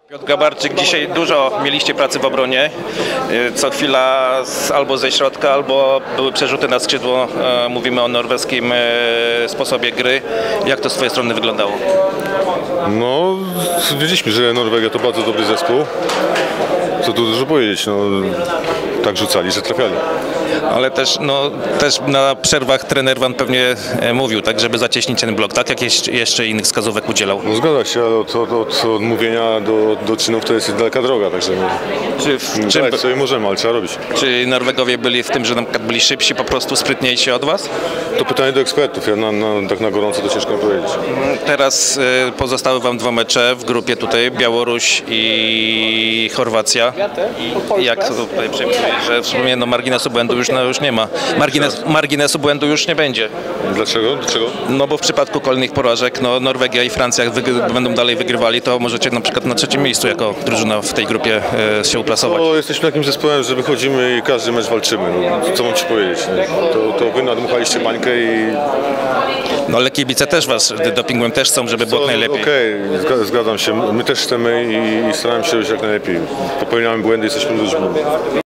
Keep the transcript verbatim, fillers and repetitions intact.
Piotr Grabarczyk, dzisiaj dużo mieliście pracy w obronie. Co chwila z, albo ze środka, albo były przerzuty na skrzydło. Mówimy o norweskim sposobie gry. Jak to z twojej strony wyglądało? No, wiedzieliśmy, że Norwegia to bardzo dobry zespół. Co tu dużo powiedzieć, no, tak rzucali, że trafiali. Ale też, no, też na przerwach trener wam pewnie mówił, tak, żeby zacieśnić ten blok, tak? Jakieś jeszcze innych wskazówek udzielał? No zgadza się, ale od, od, od odmówienia do, do czynów to jest daleka droga, także Czy w czym, dać sobie możemy, ale trzeba robić. czy Norwegowie byli w tym, że na przykład byli szybsi, po prostu sprytniejsi od was? To pytanie do ekspertów, ja na, na, tak na gorąco to ciężko mi powiedzieć. Teraz y, pozostały wam dwa mecze w grupie tutaj, Białoruś i Chorwacja. I jak tutaj przewidujesz, że w sumie no, marginesu błędu już, no, już nie ma. Margines, marginesu błędu już nie będzie. Dlaczego? Dlaczego? No bo w przypadku kolejnych porażek, no Norwegia i Francja jak wygry, będą dalej wygrywali, to możecie na przykład na trzecim miejscu jako drużyna w tej grupie e, się uplasować. No, jesteśmy takim zespołem, że wychodzimy i każdy mecz walczymy. No, co mam ci powiedzieć? No, to, to wy nadmuchaliście bańkę i... No ale kibice też was dopingłem też chcą, żeby było najlepiej. Okej, okay, zgadzam się. My też chcemy i, i staramy się robić jak najlepiej. Popełniamy błędy, jesteśmy ludźmi.